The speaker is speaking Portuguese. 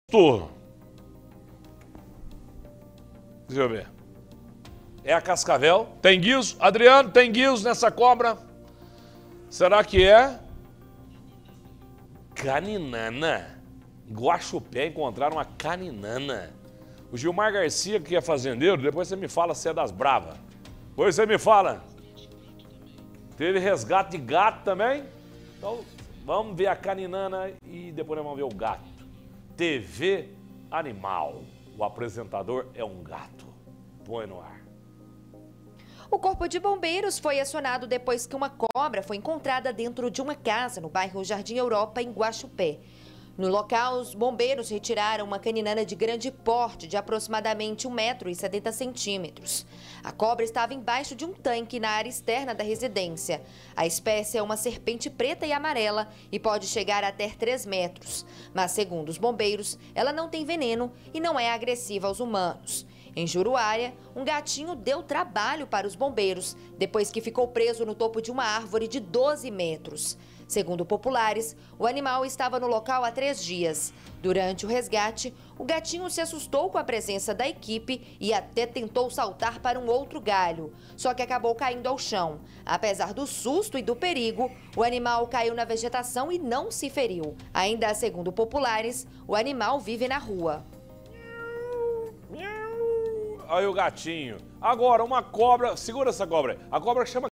Deixa eu ver. É a cascavel. Tem guiso? Adriano, tem guiso nessa cobra? Será que é? Caninana. Guaxupé encontraram uma caninana. O Gilmar Garcia, que é fazendeiro, depois você me fala se é das bravas. Depois você me fala. Teve resgate de gato também? Então, vamos ver a caninana e depois nós vamos ver o gato. TV Animal. O apresentador é um gato. Põe no ar. O Corpo de Bombeiros foi acionado depois que uma cobra foi encontrada dentro de uma casa no bairro Jardim Europa, em Guaxupé. No local, os bombeiros retiraram uma caninana de grande porte, de aproximadamente 1,70 m. A cobra estava embaixo de um tanque na área externa da residência. A espécie é uma serpente preta e amarela e pode chegar até 3 metros. Mas, segundo os bombeiros, ela não tem veneno e não é agressiva aos humanos. Em Juruária, um gatinho deu trabalho para os bombeiros, depois que ficou preso no topo de uma árvore de 12 metros. Segundo populares, o animal estava no local há 3 dias. Durante o resgate, o gatinho se assustou com a presença da equipe e até tentou saltar para um outro galho, só que acabou caindo ao chão. Apesar do susto e do perigo, o animal caiu na vegetação e não se feriu. Ainda segundo populares, o animal vive na rua. Aí o gatinho. Agora, uma cobra, segura essa cobra aí. A cobra chama